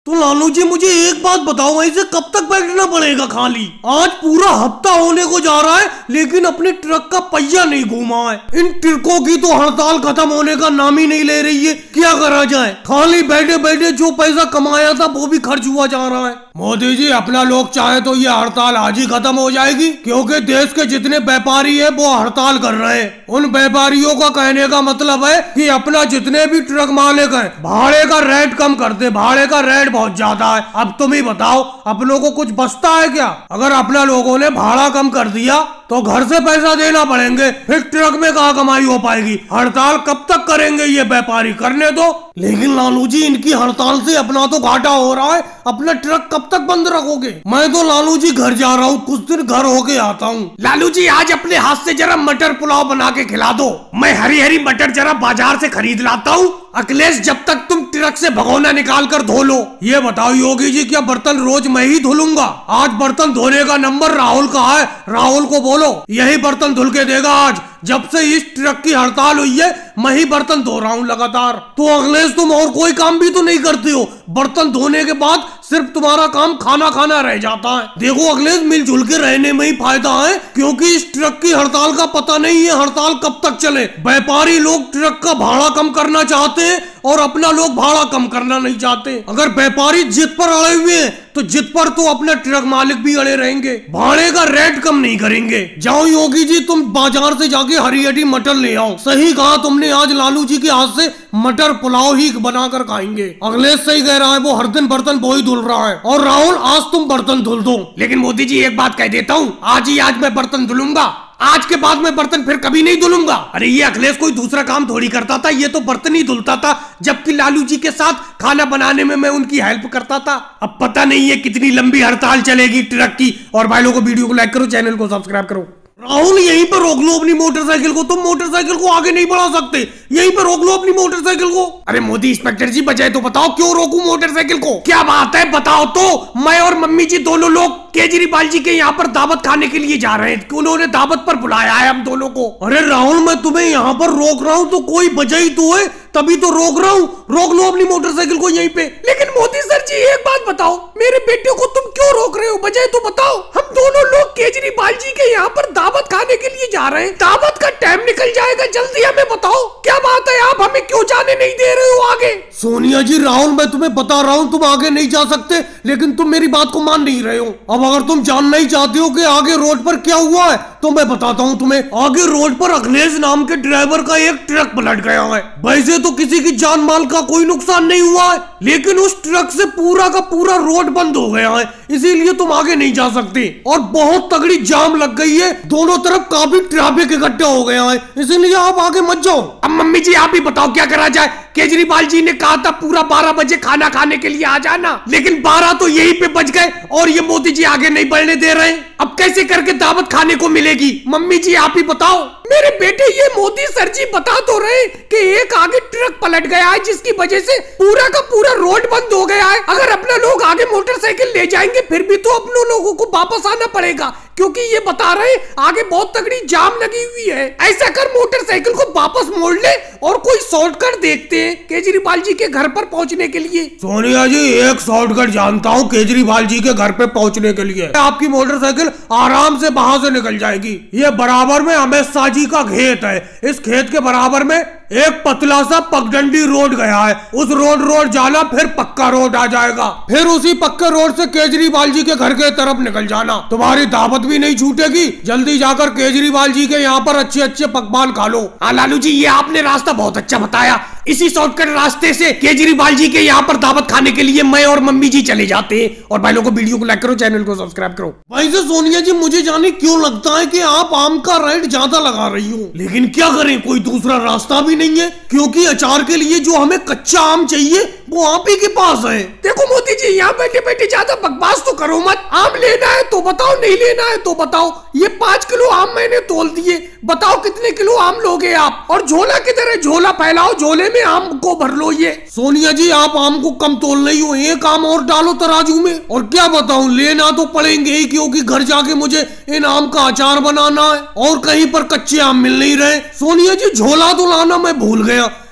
तो लालू जी मुझे एक बात बताओ, ऐसे कब तक बैठना पड़ेगा खाली? आज पूरा हफ्ता होने को जा रहा है लेकिन अपने ट्रक का पहिया नहीं घूमा है। इन ट्रकों की तो हड़ताल खत्म होने का नाम ही नहीं ले रही है। क्या करा जाए? खाली बैठे बैठे जो पैसा कमाया था वो भी खर्च हुआ जा रहा है। मोदी जी अपना लोग चाहे तो ये हड़ताल आज ही खत्म हो जाएगी, क्योंकि देश के जितने व्यापारी है वो हड़ताल कर रहे हैं। उन व्यापारियों का कहने का मतलब है कि अपना जितने भी ट्रक मालिक है भाड़े का रेट कम कर दे, भाड़े का रेट बहुत ज्यादा है। अब तुम ही बताओ अपनों को कुछ बचता है क्या? अगर अपना लोगों ने भाड़ा कम कर दिया तो घर से पैसा देना पड़ेंगे, फिर ट्रक में कहाँ कमाई हो पाएगी? हड़ताल कब तक करेंगे ये व्यापारी? करने दो। लेकिन लालू जी इनकी हड़ताल से अपना तो घाटा हो रहा है, अपना ट्रक कब तक बंद रखोगे? मैं तो लालू जी घर जा रहा हूँ, कुछ दिन घर होके आता हूँ। लालू जी आज अपने हाथ से जरा मटर पुलाव बना के खिला दो, मैं हरी हरी मटर जरा बाजार से खरीद लाता हूँ। अखिलेश जब तक तुम ट्रक से भगोना निकाल कर धो लो। ये बताओ योगी जी, क्या बर्तन रोज मैं ही धुलूंगा? आज बर्तन धोने का नंबर राहुल का है, राहुल को बोलो यही बर्तन धुल के देगा। आज जब से इस ट्रक की हड़ताल हुई है मैं ही बर्तन धो रहा हूँ लगातार। तो अखिलेश तुम और कोई काम भी तो नहीं करते हो, बर्तन धोने के बाद सिर्फ तुम्हारा काम खाना खाना रह जाता है। देखो अखिलेश मिलजुल के रहने में ही फायदा है, क्योंकि इस ट्रक की हड़ताल का पता नहीं है हड़ताल कब तक चले। व्यापारी लोग ट्रक का भाड़ा कम करना चाहते हैं और अपना लोग भाड़ा कम करना नहीं चाहते। अगर व्यापारी जिद पर अड़े हुए हैं तो जिद पर तो अपने ट्रक मालिक भी अड़े रहेंगे, भाड़े का रेट कम नहीं करेंगे। जाओ योगी जी तुम बाजार से जाके हरी हरी मटर ले आओ। सही कहा तुमने, आज लालू जी के हाथ से मटर पुलाव ही बनाकर खाएंगे। अखिलेश सही कह रहा है, वो हर दिन बर्तन वो ही धुल रहा है। और राहुल आज तुम बर्तन धुल दो। लेकिन मोदी जी एक बात कह देता हूँ, आज ही आज मैं बर्तन धुलूंगा, आज के बाद मैं बर्तन फिर कभी नहीं धुलूंगा। अरे ये अखिलेश कोई दूसरा काम थोड़ी करता था, ये तो बर्तन ही धुलता था, जबकि लालू जी के साथ खाना बनाने में मैं उनकी हेल्प करता था। अब पता नहीं है कितनी लंबी हड़ताल चलेगी ट्रक की। और भाई लोगों को वीडियो को लाइक करो, चैनल को सब्सक्राइब करो। राहुल यहीं पर रोक लो अपनी मोटरसाइकिल को, तुम मोटरसाइकिल को आगे नहीं बढ़ा सकते, यहीं पर रोक लो अपनी मोटरसाइकिल को। अरे मोदी इंस्पेक्टर जी बजाय तो बताओ क्यों रोकूं मोटरसाइकिल को? क्या बात है बताओ तो। मैं और मम्मी जी दोनों लोग केजरीवाल जी के यहाँ पर दावत खाने के लिए जा रहे हैं, उन्होंने दावत पर बुलाया है हम दोनों को। अरे राहुल मैं तुम्हें यहाँ पर रोक रहा हूँ तो कोई वजह ही तो है, तभी तो रोक रहा हूँ। रोक लो अपनी मोटरसाइकिल को यहीं पे। लेकिन मोदी सर जी एक बात बताओ, मेरे बेटे को तुम क्यों रोक रहे हो? वजह तो बताओ। हम दोनों लोग केजरीवाल जी के यहाँ पर दावत खाने के लिए जा रहे हैं, दावत का टाइम निकल जाएगा, जल्दी हमें बताओ क्या बात है, आप हमें क्यों जाने नहीं दे रहे हो आगे? सोनिया जी राहुल मैं तुम्हें बता रहा हूँ तुम आगे नहीं जा सकते, लेकिन तुम मेरी बात को मान नहीं रहे हो। अब अगर तुम जानना ही चाहते हो कि आगे रोड पर क्या हुआ है तो मैं बताता हूँ तुम्हें। आगे रोड पर अखिलेश नाम के ड्राइवर का एक ट्रक पलट गया है। वैसे तो किसी की जान माल का कोई नुकसान नहीं हुआ है, लेकिन उस ट्रक से पूरा का पूरा रोड बंद हो गया है, इसीलिए तुम आगे नहीं जा सकते। और बहुत तगड़ी जाम लग गई है, दोनों तरफ काफी ट्रैफिक इकट्ठा हो गया है, इसीलिए आप आगे मत जाओ। अब मम्मी जी आप ही बताओ क्या करा जाए? केजरीवाल जी ने कहा था पूरा 12 बजे खाना खाने के लिए आ जाना, लेकिन 12 तो यहीं पे बच गए और ये मोदी जी आगे नहीं बढ़ने दे रहे हैं। अब कैसे करके दावत खाने को मिलेगी? मम्मी जी आप ही बताओ। मेरे बेटे ये मोदी सर जी बता तो रहे कि एक आगे ट्रक पलट गया है जिसकी वजह से पूरा का पूरा रोड बंद हो गया है। अगर अपना लोग आगे मोटरसाइकिल ले जाएंगे फिर भी तो अपने लोगों को वापस आना पड़ेगा, क्योंकि ये बता रहे आगे बहुत तगड़ी जाम लगी हुई है। ऐसा कर मोटरसाइकिल को वापस मोड़ ले और कोई शॉर्टकट देखते हैं केजरीवाल जी के घर पर पहुंचने के लिए। सोनिया जी एक शॉर्टकट जानता हूँ केजरीवाल जी के घर पे पहुंचने के लिए। आपकी मोटरसाइकिल आराम से वहां से निकल जाएगी। ये बराबर में अमित शाह जी का खेत है, इस खेत के बराबर में एक पतला सा पगडंडी रोड गया है, उस रोड जाना फिर पक्का रोड आ जाएगा, फिर उसी पक्के रोड से केजरीवाल जी के घर के तरफ निकल जाना। तुम्हारी दावत भी नहीं छूटेगी, जल्दी जाकर केजरीवाल जी के यहाँ पर अच्छे अच्छे पकवान खा लो। हाँ लालू जी ये आपने रास्ता बहुत अच्छा बताया, इसी शॉर्टकट रास्ते से केजरीवाल जी के यहाँ पर दावत खाने के लिए मैं और मम्मी जी चले जाते हैं। और भाई लोगों को वीडियो को लाइक करो, चैनल को सब्सक्राइब करो। भाई से सोनिया जी मुझे जाने क्यों लगता है कि आप आम का रेट ज्यादा लगा रही हो, लेकिन क्या करें कोई दूसरा रास्ता भी नहीं है, क्योंकि अचार के लिए जो हमें कच्चा आम चाहिए वो आप ही के पास है। देखो मोदी जी यहाँ बैठे बैठे ज्यादा बकवास तो करो मत। आम लेना है तो बताओ, नहीं लेना है तो बताओ। ये 5 किलो आम मैंने तोल दिए, बताओ कितने किलो आम लोगे आप? और झोला किधर है? झोला फैलाओ, झोले में आम को भर लो। ये सोनिया जी आप आम को कम तोल रही हो, एक आम और डालो तराजू में। और क्या बताऊं लेना तो पड़ेंगे ही, क्योंकि घर जाके मुझे इन आम का अचार बनाना है और कहीं पर कच्चे आम मिल नहीं रहे। सोनिया जी झोला तो लाना मैं भूल गया,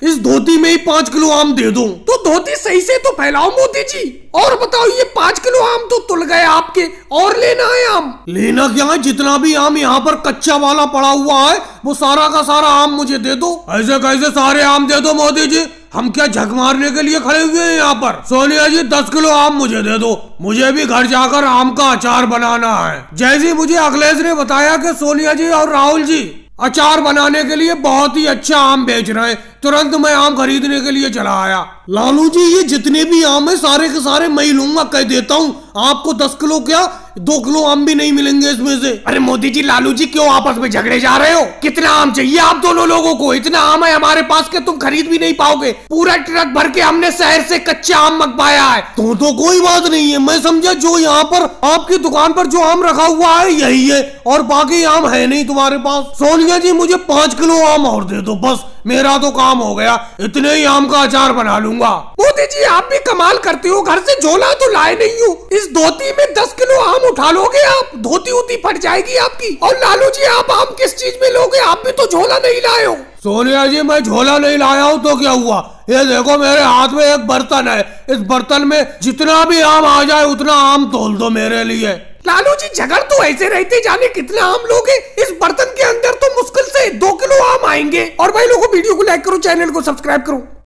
इस धोती में ही 5 किलो आम दे दो। तो धोती सही से तो फैलाओ मोदी जी। और बताओ, ये 5 किलो आम तो तुल गए आपके, और लेना है आम? लेना क्या है, जितना भी आम यहाँ पर कच्चा वाला पड़ा हुआ है वो सारा का सारा आम मुझे दे दो। ऐसे कैसे सारे आम दे दो मोदी जी, हम क्या झक मारने के लिए खड़े हुए हैं यहाँ पर? सोनिया जी 10 किलो आम मुझे दे दो, मुझे भी घर जाकर आम का अचार बनाना है। जैसे मुझे अखिलेश ने बताया कि सोनिया जी और राहुल जी अचार बनाने के लिए बहुत ही अच्छा आम बेच रहे हैं, तुरंत मैं आम खरीदने के लिए चला आया। लालू जी ये जितने भी आम है सारे के सारे मैं ही लूंगा, कह देता हूँ आपको 10 किलो क्या 2 किलो आम भी नहीं मिलेंगे इसमें से। अरे मोदी जी, लालू जी क्यों आपस में झगड़े जा रहे हो? कितना आम चाहिए आप दोनों लोगों को? इतना आम है हमारे पास के तुम खरीद भी नहीं पाओगे। पूरा ट्रक भर के हमने शहर से कच्चा आम मंगवाया है। तो कोई बात नहीं है, मैं समझा जो यहाँ पर आपकी दुकान पर जो आम रखा हुआ है यही है और बाकी आम है नहीं तुम्हारे पास। सोनिया जी मुझे 5 किलो आम और दे दो, बस मेरा तो काम हो गया, इतने ही आम का अचार बना लूंगा। मोदी जी आप भी कमाल करते हो, घर से झोला तो लाए नहीं हो, इस धोती में 10 किलो आम उठा लोगे आप? धोती उती फट जाएगी आपकी। और लालू जी आप आम किस चीज में लोगे? आप भी तो झोला नहीं लाए हो। सोनिया जी मैं झोला नहीं लाया हूँ तो क्या हुआ, ये देखो मेरे हाथ में एक बर्तन है, इस बर्तन में जितना भी आम आ जाए उतना आम तोल दो मेरे लिए। लालू जी झगड़ तो ऐसे रहते, जाने कितना आम लोगे। इस बर्तन के अंदर तो मुश्किल से 2 किलो आम आएंगे। और भाई लोगों वीडियो को लाइक करो, चैनल को सब्सक्राइब करो।